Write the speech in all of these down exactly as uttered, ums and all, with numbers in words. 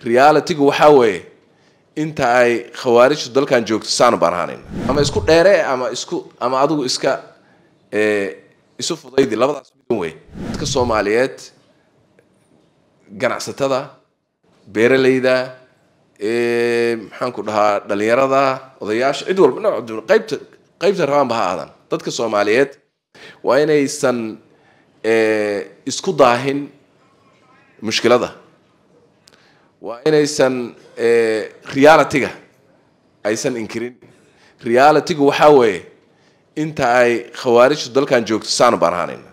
reality waxa weeye inta ay khawaarij dalkan joogto saan barahanin ama isku dheere ama isku ama adigu iska ee isu fudaydi labadaas mid weey dadka Soomaaliyeed ganacsatada beeralayda ee maxaan ku dhahaa dhalinyarada odayaasha cid walba nooc qaybta qaybta rabaan bahaadan dadka Soomaaliyeed waa inaysan ee isku daahin mushkilada waa inaysan ee reality-ga aysan inkirin reality-gu waxa weeye inta ay khawaarij dalkan joogto saan barahanin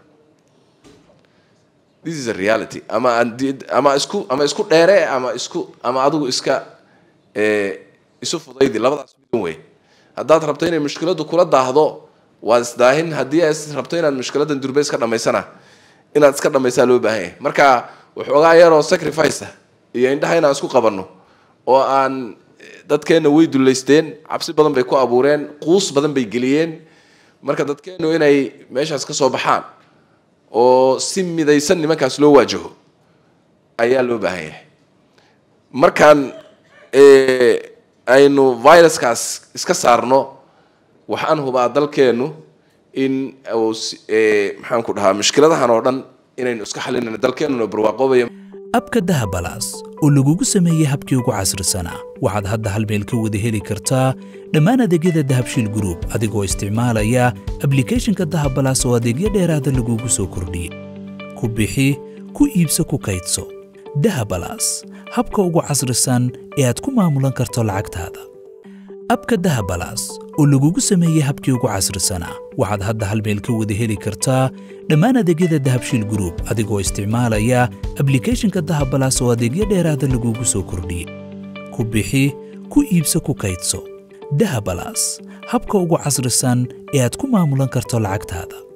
this is a reality ama ama isku ama isku dheere ama isku ama adigu iska ee isu fudaydi labadaas mid weey haddaad rabto inay mushkiladu kula daahdo waa isdaahin haddii ay rabto inaad mushkiladan durbeys ka dhamaysana inaad iska dhamaysaa loo baahan yahay marka waxoogaa yaroo sacrifice iyo indhaha inaan isku qabanno oo aan dadkeena way duleysteen cabsi badan bay ku abuureen quus badan bay geliyeen marka dadkeenu inay meeshaas ka soo baxaan oo si midaysan nimankaas loo waajaho ayaa loo baahan yahay markaan ee aynu viruskaas iska saarno waxaan hubaa dalkeenu in ee maxaan ku dhahaa mushkiladahan oo dhan inaynu iska xalinayno dalkeenu barwaaqoobayo abka dahabalaas oo lagugu sameeyay habkii ugu casrisanaa waxaad hadda hal meel ka wada heli kartaa dhammaan adeegyada dahabshiil group adigoo isticmaalaya applicationka dahabalaas oo adeegyo dheeraada lagugu soo kordhiyey ku bixi ku iibso ku kaydso dahabalaas habka ugu casrisan ee aad ku maamulan karto lacagtaada abka dahabalaas oo lagugu sameeyay habkii ugu casrisanaa waxaad hadda hal meel ka wada heli kartaa dhammaan adeegyada dahabshiil group adigoo isticmaalaya applicationka dahabalaas oo adeegyo dheeraada lagugu soo kordhiyey ku bixi ku iibso ku kaydso dahabalaas habka ugu casrisan ee aad ku maamulan karto lacagtaada